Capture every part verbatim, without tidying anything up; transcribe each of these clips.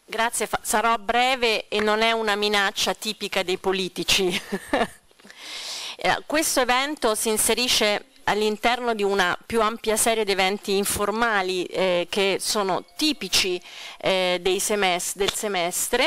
Grazie, sarò breve e non è una minaccia tipica dei politici. eh, questo evento si inserisce all'interno di una più ampia serie di eventi informali eh, che sono tipici eh, dei semest- del semestre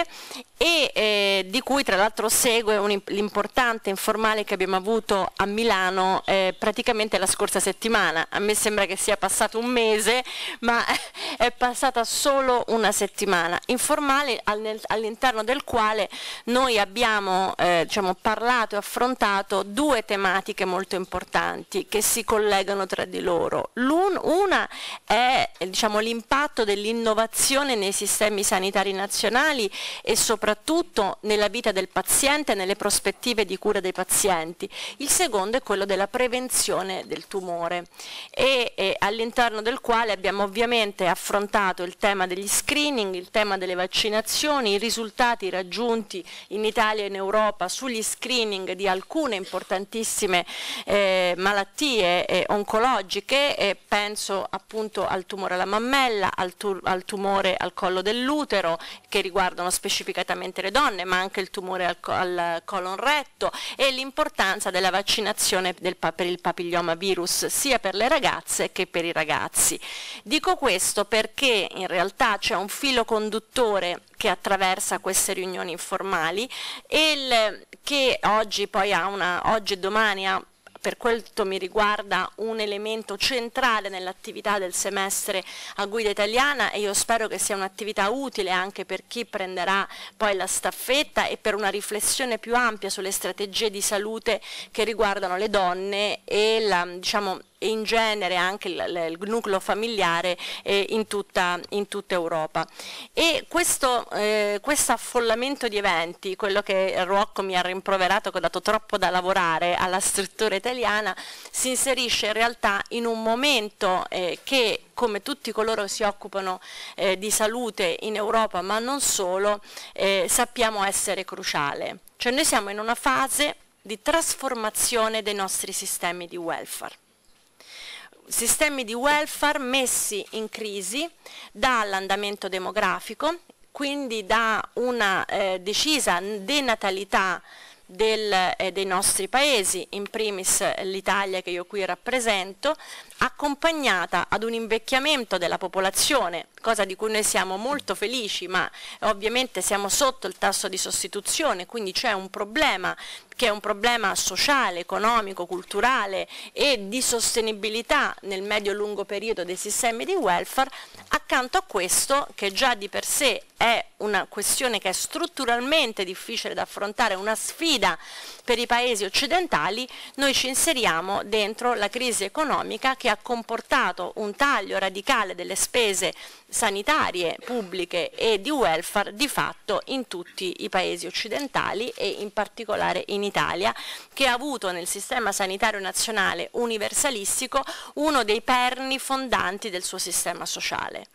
e eh, di cui tra l'altro segue un, l'importante informale che abbiamo avuto a Milano eh, praticamente la scorsa settimana. A me sembra che sia passato un mese, ma è passata solo una settimana. Informale all'interno del quale noi abbiamo eh, diciamo, parlato e affrontato due tematiche molto importanti che si collegano tra di loro. L'un, una è diciamo, l'impatto dell'innovazione nei sistemi sanitari nazionali e soprattutto soprattutto nella vita del paziente e nelle prospettive di cura dei pazienti. Il secondo è quello della prevenzione del tumore e, e all'interno del quale abbiamo ovviamente affrontato il tema degli screening, il tema delle vaccinazioni, i risultati raggiunti in Italia e in Europa sugli screening di alcune importantissime eh, malattie eh, oncologiche, e penso appunto al tumore alla mammella, al, tu- al tumore al collo dell'utero, che riguardano specificatamente le donne, ma anche il tumore al, al colon retto, e l'importanza della vaccinazione del, per il papilloma virus sia per le ragazze che per i ragazzi. Dico questo perché in realtà c'è un filo conduttore che attraversa queste riunioni informali e il, che oggi poi ha una, oggi e domani ha, per quanto mi riguarda, un elemento centrale nell'attività del semestre a guida italiana, e io spero che sia un'attività utile anche per chi prenderà poi la staffetta e per una riflessione più ampia sulle strategie di salute che riguardano le donne e la, diciamo, e in genere anche il, il nucleo familiare eh, in, tutta, in tutta Europa. E questo eh, affollamento di eventi, quello che Rocco mi ha rimproverato che ho dato troppo da lavorare alla struttura italiana, si inserisce in realtà in un momento eh, che, come tutti coloro che si occupano eh, di salute in Europa, ma non solo, eh, sappiamo essere cruciale. Cioè noi siamo in una fase di trasformazione dei nostri sistemi di welfare. Sistemi di welfare messi in crisi dall'andamento demografico, quindi da una eh, decisa denatalità del, eh, dei nostri paesi, in primis l'Italia che io qui rappresento, accompagnata ad un invecchiamento della popolazione, cosa di cui noi siamo molto felici, ma ovviamente siamo sotto il tasso di sostituzione, quindi c'è un problema che è un problema sociale, economico, culturale e di sostenibilità nel medio-lungo periodo dei sistemi di welfare. Accanto a questo, che già di per sé è una questione che è strutturalmente difficile da affrontare, una sfida per i paesi occidentali, noi ci inseriamo dentro la crisi economica che ha comportato un taglio radicale delle spese sanitarie pubbliche e di welfare di fatto in tutti i paesi occidentali e in particolare in Italia, che ha avuto nel sistema sanitario nazionale universalistico uno dei perni fondanti del suo sistema sociale.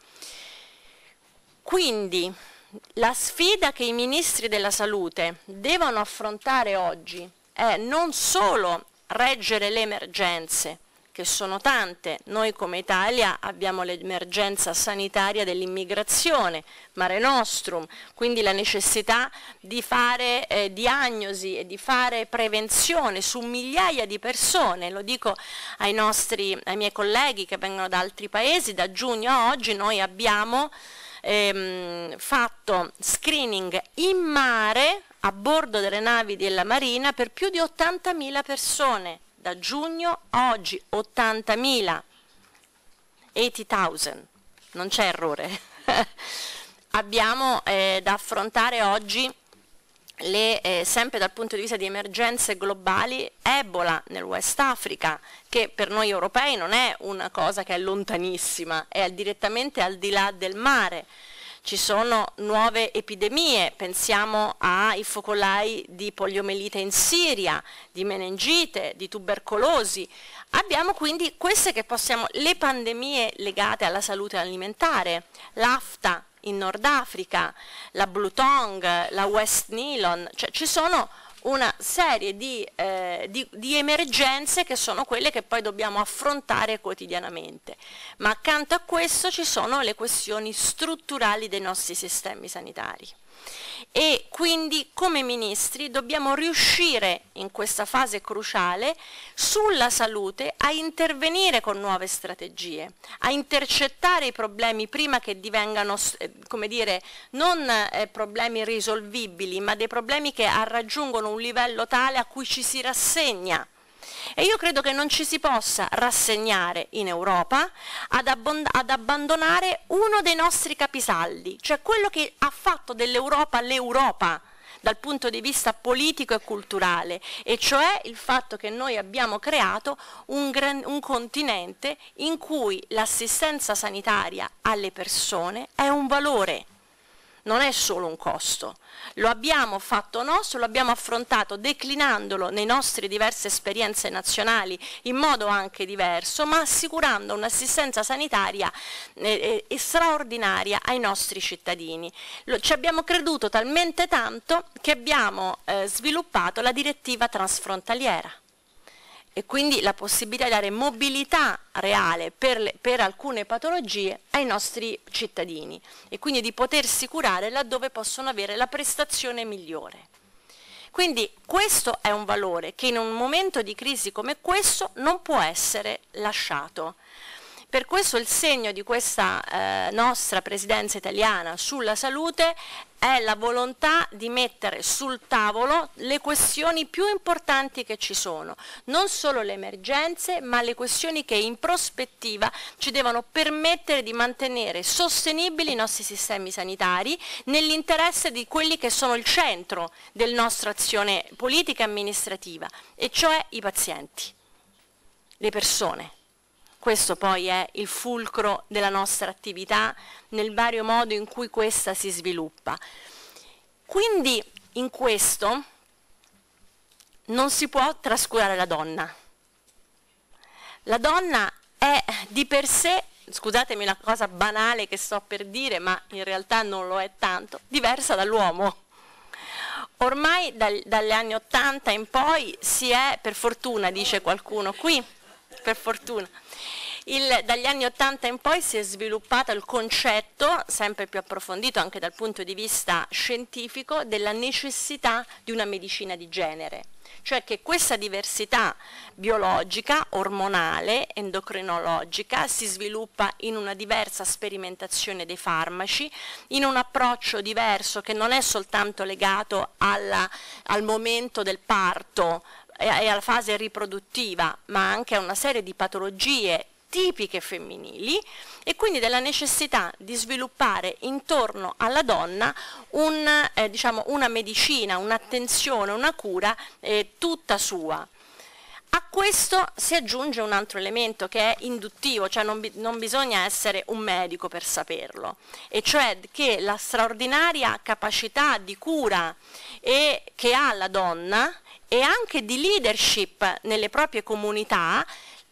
Quindi la sfida che i ministri della salute devono affrontare oggi è non solo reggere le emergenze, che sono tante. Noi come Italia abbiamo l'emergenza sanitaria dell'immigrazione, Mare Nostrum, quindi la necessità di fare eh, diagnosi e di fare prevenzione su migliaia di persone. Lo dico ai nostri, ai miei colleghi che vengono da altri paesi. Da giugno a oggi noi abbiamo ehm, fatto screening in mare a bordo delle navi della Marina per più di ottantamila persone. Da giugno a oggi ottantamila, ottantamila, non c'è errore. Abbiamo eh, da affrontare oggi, le, eh, sempre dal punto di vista di emergenze globali, Ebola nel West Africa, che per noi europei non è una cosa che è lontanissima, è direttamente al di là del mare. Ci sono nuove epidemie, pensiamo ai focolai di poliomelite in Siria, di meningite, di tubercolosi. Abbiamo quindi queste che possiamo, le pandemie legate alla salute alimentare, l'afta in Nord Africa, la Blue Tongue, la West Nilon, cioè ci sono una serie di, eh, di, di emergenze che sono quelle che poi dobbiamo affrontare quotidianamente. Ma accanto a questo ci sono le questioni strutturali dei nostri sistemi sanitari. E quindi come ministri dobbiamo riuscire in questa fase cruciale sulla salute a intervenire con nuove strategie, a intercettare i problemi prima che divengano, come dire, non eh, problemi irrisolvibili, ma dei problemi che raggiungono un livello tale a cui ci si rassegna. E io credo che non ci si possa rassegnare in Europa ad, ad abbandonare uno dei nostri capisaldi, cioè quello che ha fatto dell'Europa l'Europa dal punto di vista politico e culturale, e cioè il fatto che noi abbiamo creato un, gran, un continente in cui l'assistenza sanitaria alle persone è un valore. Non è solo un costo, lo abbiamo fatto nostro, lo abbiamo affrontato declinandolo nei nostre diverse esperienze nazionali in modo anche diverso, ma assicurando un'assistenza sanitaria eh, eh, straordinaria ai nostri cittadini. Lo, ci abbiamo creduto talmente tanto che abbiamo eh, sviluppato la direttiva transfrontaliera. E quindi la possibilità di dare mobilità reale per, le, per alcune patologie ai nostri cittadini e quindi di potersi curare laddove possono avere la prestazione migliore. Quindi questo è un valore che in un momento di crisi come questo non può essere lasciato. Per questo il segno di questa eh, nostra presidenza italiana sulla salute è la volontà di mettere sul tavolo le questioni più importanti che ci sono, non solo le emergenze, ma le questioni che in prospettiva ci devono permettere di mantenere sostenibili i nostri sistemi sanitari nell'interesse di quelli che sono il centro della nostra azione politica e amministrativa, e cioè i pazienti, le persone. Questo poi è il fulcro della nostra attività nel vario modo in cui questa si sviluppa. Quindi in questo non si può trascurare la donna. La donna è di per sé, scusatemi una cosa banale che sto per dire, ma in realtà non lo è tanto, diversa dall'uomo. Ormai dal, dagli anni Ottanta in poi si è, per fortuna dice qualcuno qui, per fortuna, Il, dagli anni Ottanta in poi si è sviluppato il concetto, sempre più approfondito anche dal punto di vista scientifico, della necessità di una medicina di genere, cioè che questa diversità biologica, ormonale, endocrinologica si sviluppa in una diversa sperimentazione dei farmaci, in un approccio diverso che non è soltanto legato alla, al momento del parto e alla fase riproduttiva, ma anche a una serie di patologie tipiche femminili, e quindi della necessità di sviluppare intorno alla donna un, eh, diciamo, una medicina, un'attenzione, una cura eh, tutta sua. A questo si aggiunge un altro elemento che è induttivo, cioè non, bi non bisogna essere un medico per saperlo, e cioè che la straordinaria capacità di cura e che ha la donna e anche di leadership nelle proprie comunità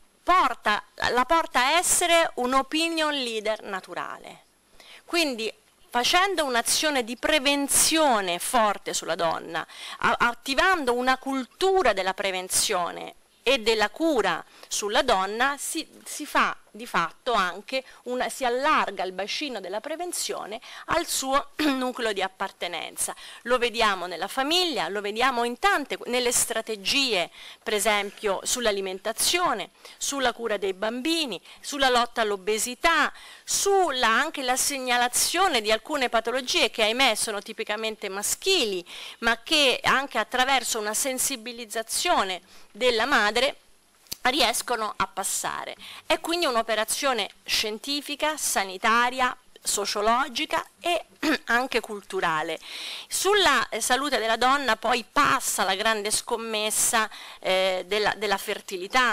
Porta, la porta a essere un opinion leader naturale. Quindi facendo un'azione di prevenzione forte sulla donna, attivando una cultura della prevenzione e della cura sulla donna, si, si fa di fatto anche una, si allarga il bacino della prevenzione al suo nucleo di appartenenza. Lo vediamo nella famiglia, lo vediamo in tante, nelle strategie, per esempio sull'alimentazione, sulla cura dei bambini, sulla lotta all'obesità, sulla anche la segnalazione di alcune patologie che ahimè sono tipicamente maschili, ma che anche attraverso una sensibilizzazione della madre riescono a passare. È quindi un'operazione scientifica, sanitaria, sociologica e anche culturale. Sulla eh, salute della donna poi passa la grande scommessa eh, della, della fertilità,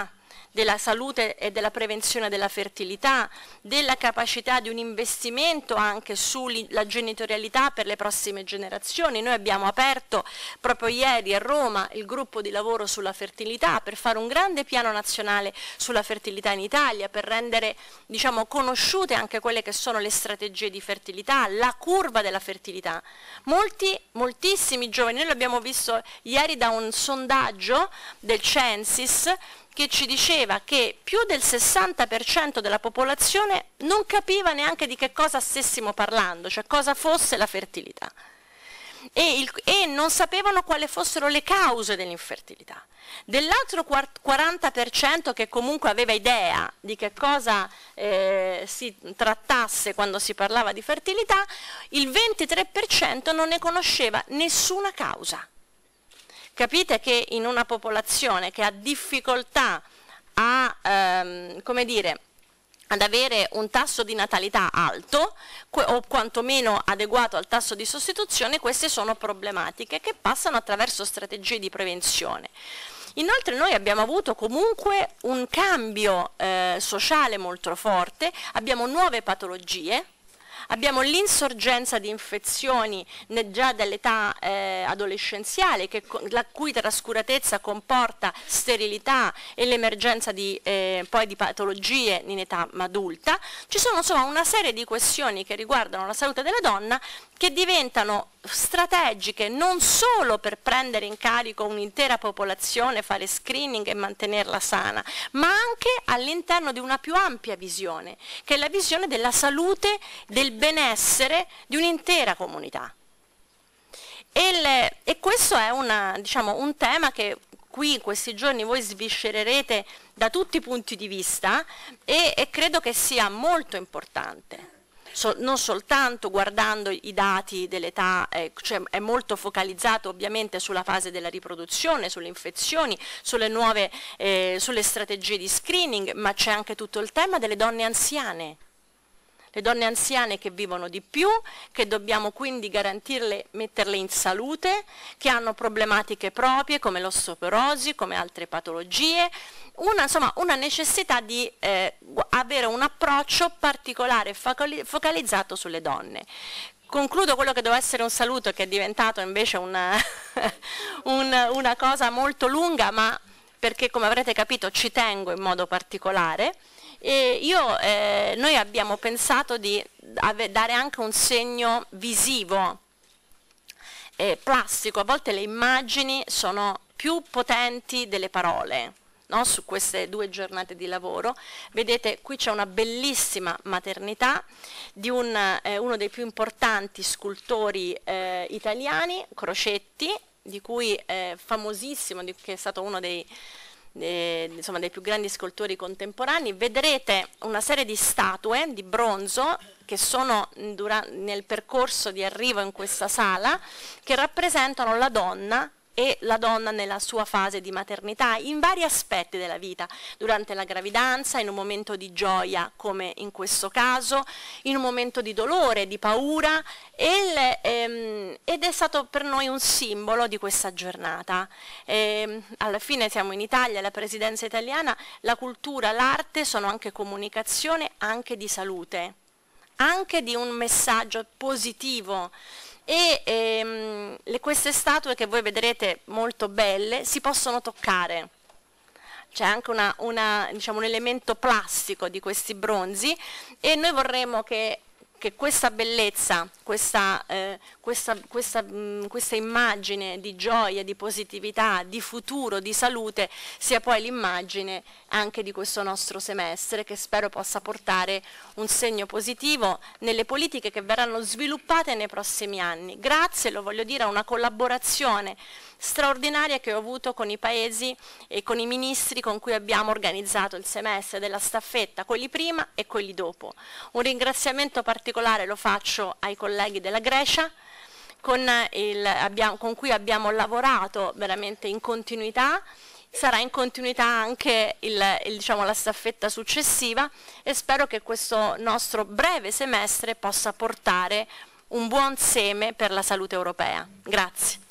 della salute e della prevenzione della fertilità, della capacità di un investimento anche sulla genitorialità per le prossime generazioni. Noi abbiamo aperto proprio ieri a Roma il gruppo di lavoro sulla fertilità per fare un grande piano nazionale sulla fertilità in Italia, per rendere, diciamo, conosciute anche quelle che sono le strategie di fertilità, la curva della fertilità. Molti, moltissimi giovani, noi l'abbiamo visto ieri da un sondaggio del Censis che ci diceva che più del sessanta per cento della popolazione non capiva neanche di che cosa stessimo parlando, cioè cosa fosse la fertilità, e, il, e non sapevano quali fossero le cause dell'infertilità. Dell'altro quaranta per cento che comunque aveva idea di che cosa eh, si trattasse quando si parlava di fertilità, il ventitré per cento non ne conosceva nessuna causa. Capite che in una popolazione che ha difficoltà a, ehm, come dire, ad avere un tasso di natalità alto o quantomeno adeguato al tasso di sostituzione, queste sono problematiche che passano attraverso strategie di prevenzione. Inoltre noi abbiamo avuto comunque un cambio eh, sociale molto forte, abbiamo nuove patologie, abbiamo l'insorgenza di infezioni già dall'età eh, adolescenziale, che, la cui trascuratezza comporta sterilità e l'emergenza di, eh, poi di patologie in età adulta. Ci sono insomma una serie di questioni che riguardano la salute della donna che diventano strategiche non solo per prendere in carico un'intera popolazione, fare screening e mantenerla sana, ma anche all'interno di una più ampia visione, che è la visione della salute, del benessere di un'intera comunità. E, le, e questo è una, diciamo, un tema che qui in questi giorni voi sviscererete da tutti i punti di vista e, e credo che sia molto importante. So, non soltanto guardando i dati dell'età, eh, cioè è molto focalizzato ovviamente sulla fase della riproduzione, sulle infezioni, sulle nuove eh, sulle strategie di screening, ma c'è anche tutto il tema delle donne anziane. Le donne anziane che vivono di più, che dobbiamo quindi garantirle, metterle in salute, che hanno problematiche proprie come l'osteoporosi, come altre patologie, una, insomma, una necessità di eh, avere un approccio particolare e focalizzato sulle donne. Concludo quello che doveva essere un saluto, che è diventato invece una, un, una cosa molto lunga, ma perché, come avrete capito, ci tengo in modo particolare. E io, eh, noi abbiamo pensato di dare anche un segno visivo, eh, plastico. A volte le immagini sono più potenti delle parole, no? Su queste due giornate di lavoro. Vedete, qui c'è una bellissima maternità di un, eh, uno dei più importanti scultori eh, italiani, Crocetti, di cui è famosissimo, di, che è stato uno dei Eh, insomma, dei più grandi scultori contemporanei. Vedrete una serie di statue di bronzo che sono nel percorso di arrivo in questa sala, che rappresentano la donna e la donna nella sua fase di maternità in vari aspetti della vita, durante la gravidanza, in un momento di gioia come in questo caso, in un momento di dolore, di paura, e, ehm, ed è stato per noi un simbolo di questa giornata. E, alla fine siamo in Italia, la presidenza italiana, la cultura, l'arte sono anche comunicazione, anche di salute, anche di un messaggio positivo. E ehm, le, queste statue che voi vedrete molto belle si possono toccare, c'è anche una, una, diciamo, un elemento plastico di questi bronzi, e noi vorremmo che, che questa bellezza, questa, eh, questa, questa, mh, questa immagine di gioia, di positività, di futuro, di salute, sia poi l'immagine anche di questo nostro semestre, che spero possa portare un segno positivo nelle politiche che verranno sviluppate nei prossimi anni. Grazie, lo voglio dire, a una collaborazione straordinaria che ho avuto con i paesi e con i ministri con cui abbiamo organizzato il semestre della staffetta, quelli prima e quelli dopo. Un ringraziamento particolare lo faccio ai colleghi della Grecia, con, il, abbiamo, con cui abbiamo lavorato veramente in continuità. Sarà in continuità anche il, il, diciamo, la staffetta successiva, e spero che questo nostro breve semestre possa portare un buon seme per la salute europea. Grazie.